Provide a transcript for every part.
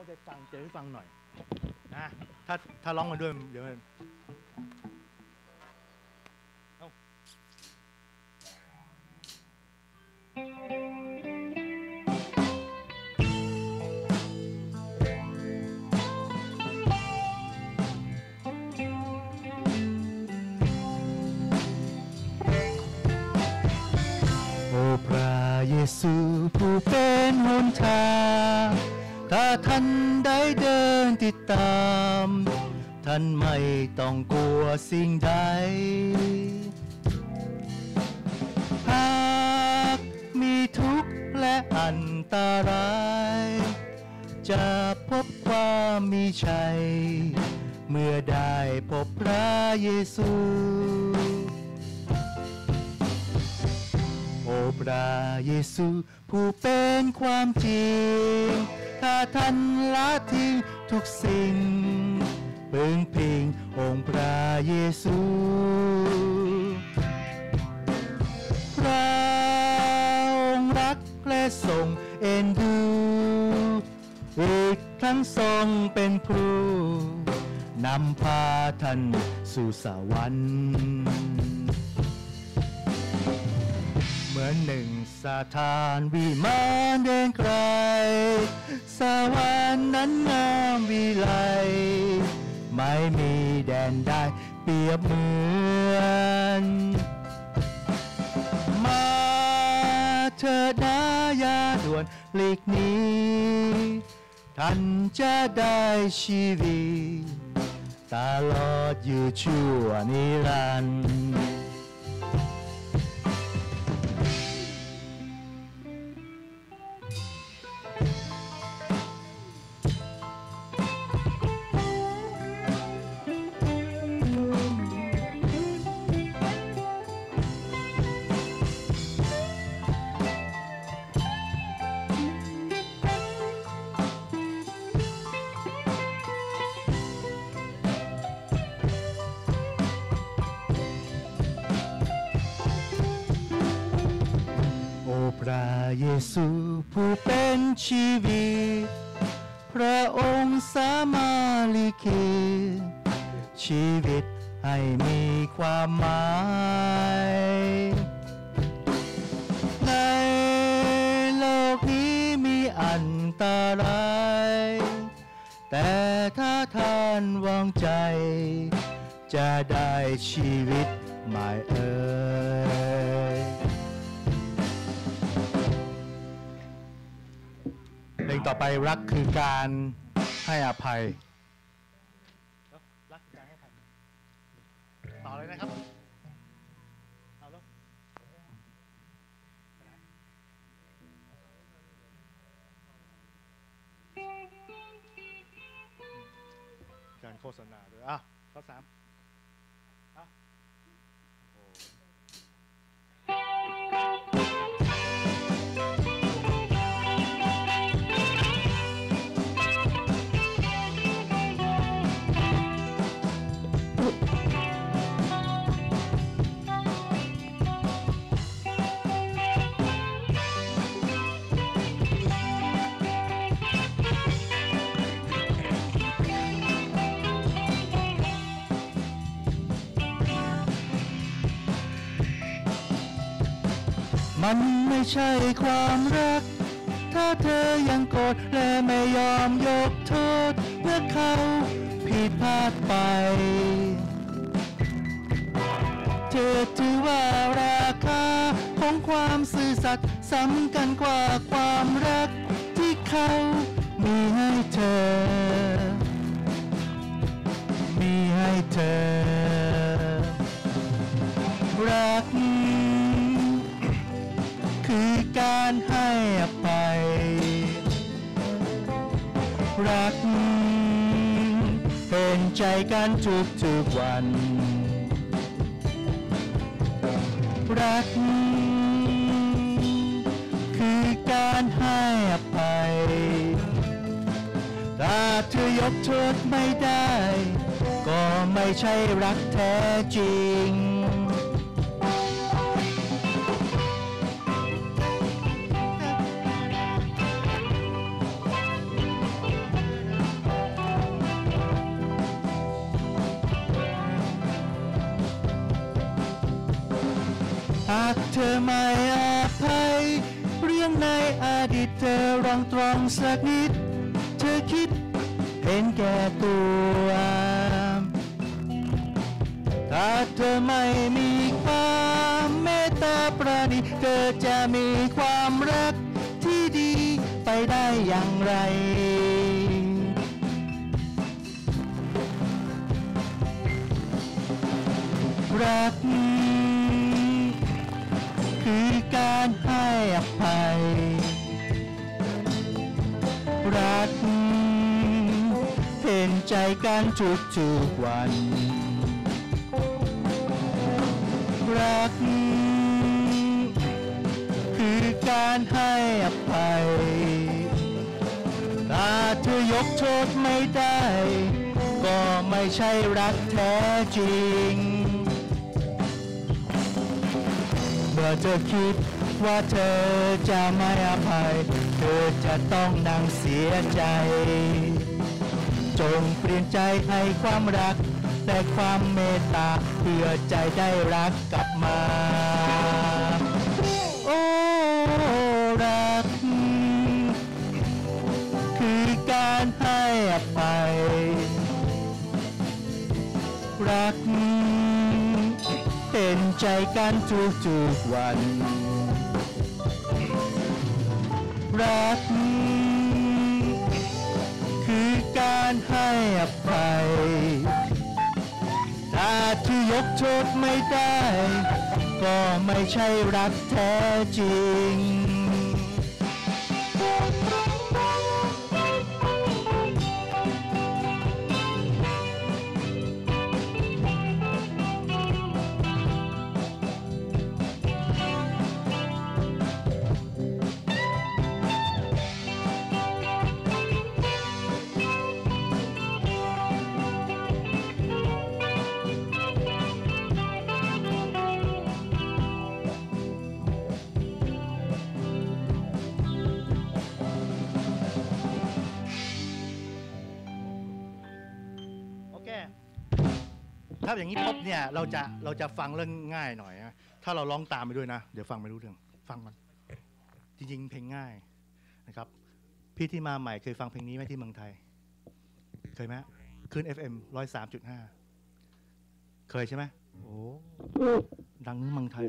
ไปฟังเจอให้ฟังหน่อยนะถ้าร้องมาด้วยเดี๋ยวพระเยซูผู้เป็นหนทางถ้าท่านได้เดินติดตามท่านไม่ต้องกลัวสิ่งใดหากมีทุกข์และอันตรายจะพบความมีชัยเมื่อได้พบพระเยซูโอ้พระเยซูผู้เป็นความจริงถ้าท่านละทิ้งทุกสิ่งพึ่งพิงองค์พระเยซูพระองค์รักและทรงเอ็นดูอีกทั้งทรงเป็นครูนำพาท่านสู่สวรรค์เหมือนหนึ่งสถานวิมานเดินไกลสวรรค์นั้นงามวิไลไม่มีแดนใดเปรียบเหมือนมาเถิดนะอย่าด่วนหลีกหนีท่านจะได้ชีวิตตลอดอยู่ชั่วนิรันดร์พระเยซูผู้เป็นชีวิตพระองค์สามารถลิขิตชีวิตให้มีความหมายในโลกนี้มีอันตรายแต่ถ้าท่านวางใจจะได้ชีวิตใหม่เพลงต่อไปรักคือการให้อภัยรักคือการให้อภัยต่อเลยนะครับเอาแล้วการโฆษณาด้วยข้อ3 มันไม่ใช่ความรักถ้าเธอยังโกรธและไม่ยอมยกโทษเมื่อเขาผิดพลาดไปเธอถือว่าราคาของความซื่อสัตย์สำคัญกว่าความรักที่เขามีให้เธอรักคือการให้อภัยรักเป็นใจกันทุกวันรักคือการให้อภัยถ้าเธอยกโทษไม่ได้ก็ไม่ใช่รักแท้จริงากเธอไม่อภัยเรื่องในอดีตเธอลองตรองสักนิดเธอคิดเห็นแก่ตัวถ้าเธอไม่มีความเมตตาปราณีเธอจะมีความรักที่ดีไปได้อย่างไรรักคือการให้อภัยรักเห็นใจกันทุกๆวันรักคือการให้อภัยถ้าเธอยกโทษไม่ได้ก็ไม่ใช่รักแท้จริงเมื่อเธอคิดว่าเธอจะไม่อภัยเธอจะต้องนั่งเสียใจจงเปลี่ยนใจให้ความรักและความเมตตาเพื่อใจได้รักกลับมาโอ้รักคือการให้อภัยรักเห็นใจกันทุกๆวันรักคือการให้อภัยถ้าที่ยกโทษไม่ได้ก็ไม่ใช่รักแท้จริงถ้าอย่างนี้ปุ๊บเนี่ยเราจะฟังเรื่องง่ายหน่อยนะถ้าเราร้องตามไปด้วยนะเดี๋ยวฟังไม่รู้เรื่องฟังมันจริงๆเพลงง่ายนะครับพี่ที่มาใหม่เคยฟังเพลงนี้ไหมที่เมืองไทยเคยไหมคลื่น FM 103.5เคยใช่ไหมโอ้ดังเมืองไทย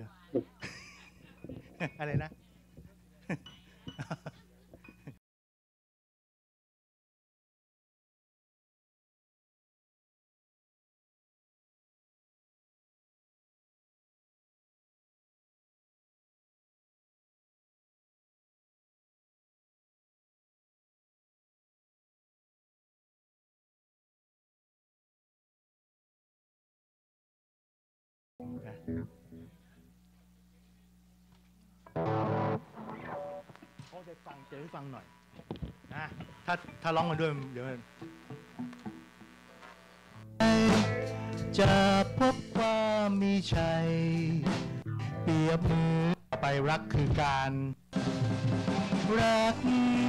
อะไรนะเขาจะฟังเจอให้ฟังหน่อยนะถ้าร้องมาด้วยเดี๋ยวจะพบความมีชัยเปรียบมือไปรักคือการรัก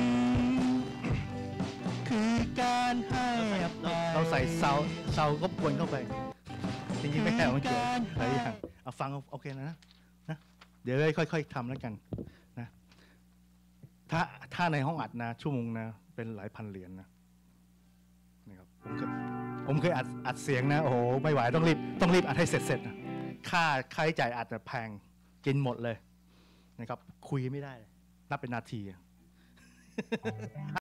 คือการให้อภัยเราใส่เซาก็ปวนเข้าไปจริงๆไม่แค่ของเกี่ยวหลายอย่างเอาฟังโอเคนะเดี๋ยวค่อยๆทำแล้วกันนะถ้าในห้องอัดนะชั่วโมงนะเป็นหลายพันเหรียญนะครับผมเคยอัดเสียงนะโอ้โหไม่ไหวต้องรีบอัดให้เสร็จนะค่าใช้จ่ายอัดแพงกินหมดเลยนะครับคุยไม่ได้นับเป็นนาที